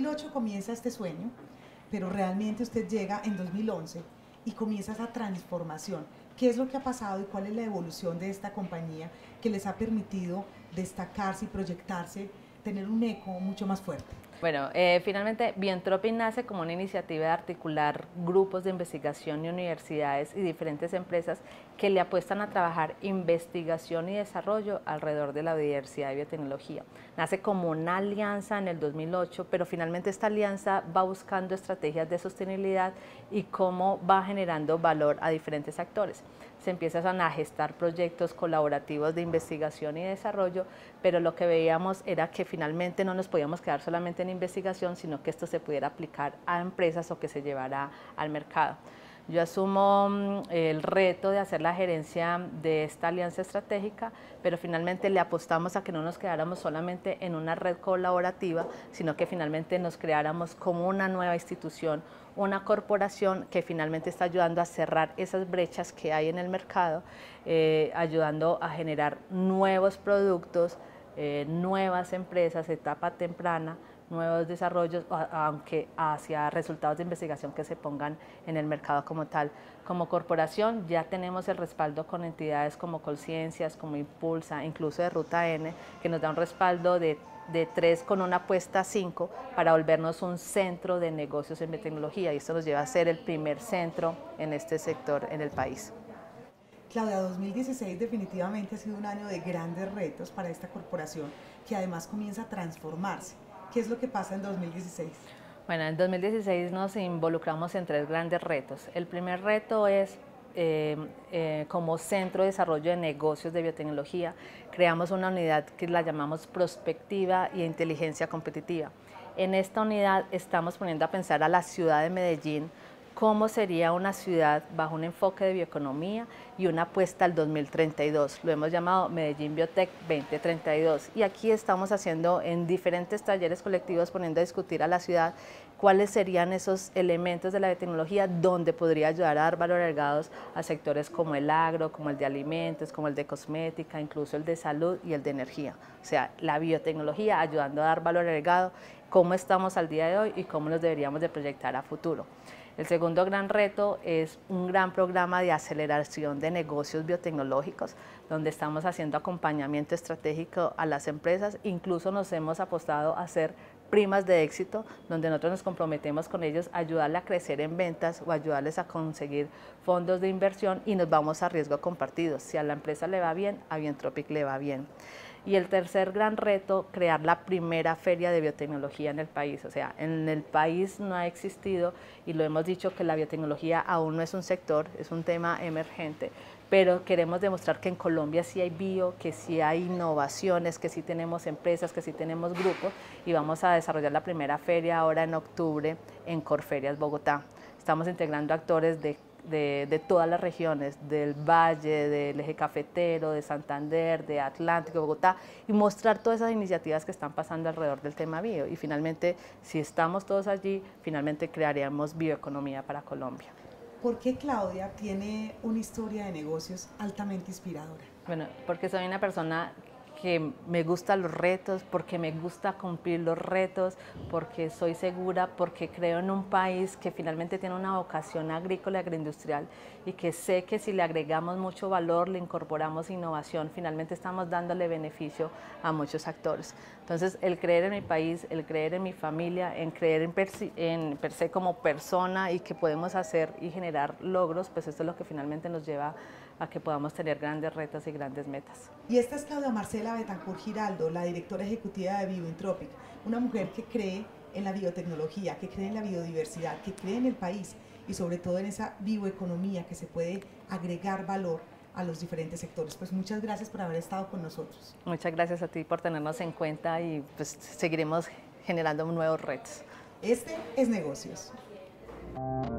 2008 comienza este sueño, pero realmente usted llega en 2011 y comienza esa transformación. ¿Qué es lo que ha pasado y cuál es la evolución de esta compañía que les ha permitido destacarse y proyectarse, tener un eco mucho más fuerte? Bueno, finalmente Bioentropic nace como una iniciativa de articular grupos de investigación y universidades y diferentes empresas que le apuestan a trabajar investigación y desarrollo alrededor de la biodiversidad y biotecnología. Nace como una alianza en el 2008, pero finalmente esta alianza va buscando estrategias de sostenibilidad y cómo va generando valor a diferentes actores. Se empiezan a gestar proyectos colaborativos de investigación y desarrollo, pero lo que veíamos era que finalmente no nos podíamos quedar solamente en investigación, sino que esto se pudiera aplicar a empresas o que se llevara al mercado. Yo asumo el reto de hacer la gerencia de esta alianza estratégica, pero finalmente le apostamos a que no nos quedáramos solamente en una red colaborativa, sino que finalmente nos creáramos como una nueva institución, una corporación que finalmente está ayudando a cerrar esas brechas que hay en el mercado, ayudando a generar nuevos productos, nuevas empresas, etapa temprana, nuevos desarrollos, aunque hacia resultados de investigación que se pongan en el mercado como tal. Como corporación ya tenemos el respaldo con entidades como Colciencias, como Impulsa, incluso de Ruta N, que nos da un respaldo de 3 con una apuesta a 5 para volvernos un centro de negocios en biotecnología, y esto nos lleva a ser el primer centro en este sector en el país. Claudia, 2016 definitivamente ha sido un año de grandes retos para esta corporación que además comienza a transformarse. ¿Qué es lo que pasa en 2016? Bueno, en 2016 nos involucramos en 3 grandes retos. El primer reto es como Centro de Desarrollo de Negocios de Biotecnología, creamos una unidad que la llamamos Prospectiva y Inteligencia Competitiva. En esta unidad estamos poniendo a pensar a la ciudad de Medellín cómo sería una ciudad bajo un enfoque de bioeconomía y una apuesta al 2032. Lo hemos llamado Medellín Biotech 2032. Y aquí estamos haciendo en diferentes talleres colectivos, poniendo a discutir a la ciudad cuáles serían esos elementos de la biotecnología donde podría ayudar a dar valor agregados a sectores como el agro, como el de alimentos, como el de cosmética, incluso el de salud y el de energía. O sea, la biotecnología ayudando a dar valor agregado, cómo estamos al día de hoy y cómo nos deberíamos de proyectar a futuro. El segundo gran reto es un gran programa de aceleración de negocios biotecnológicos, donde estamos haciendo acompañamiento estratégico a las empresas. Incluso nos hemos apostado a hacer primas de éxito, donde nosotros nos comprometemos con ellos a ayudarle a crecer en ventas o ayudarles a conseguir fondos de inversión, y nos vamos a riesgo compartido. Si a la empresa le va bien, a Bioentropic le va bien. Y el tercer gran reto, crear la primera feria de biotecnología en el país. O sea, en el país no ha existido, y lo hemos dicho, que la biotecnología aún no es un sector, es un tema emergente, pero queremos demostrar que en Colombia sí hay bio, que sí hay innovaciones, que sí tenemos empresas, que sí tenemos grupos, y vamos a desarrollar la primera feria ahora en octubre en Corferias, Bogotá. Estamos integrando actores de todas las regiones, del Valle, del Eje Cafetero, de Santander, de Atlántico, Bogotá, y mostrar todas esas iniciativas que están pasando alrededor del tema bio. Y finalmente, si estamos todos allí, finalmente crearíamos bioeconomía para Colombia. ¿Por qué Claudia tiene una historia de negocios altamente inspiradora? Bueno, porque soy una persona que me gustan los retos, porque me gusta cumplir los retos, porque soy segura, porque creo en un país que finalmente tiene una vocación agrícola y agroindustrial, y que sé que si le agregamos mucho valor, le incorporamos innovación, finalmente estamos dándole beneficio a muchos actores. Entonces, el creer en mi país, el creer en mi familia, en creer en per se como persona, y que podemos hacer y generar logros, pues esto es lo que finalmente nos lleva a que podamos tener grandes retos y grandes metas. Y esta es Claudia Marcela Betancourt Giraldo, la directora ejecutiva de Bioentropic, una mujer que cree en la biotecnología, que cree en la biodiversidad, que cree en el país y sobre todo en esa bioeconomía que se puede agregar valor a los diferentes sectores. Pues muchas gracias por haber estado con nosotros. Muchas gracias a ti por tenernos en cuenta, y pues seguiremos generando nuevos retos. Este es Negocios.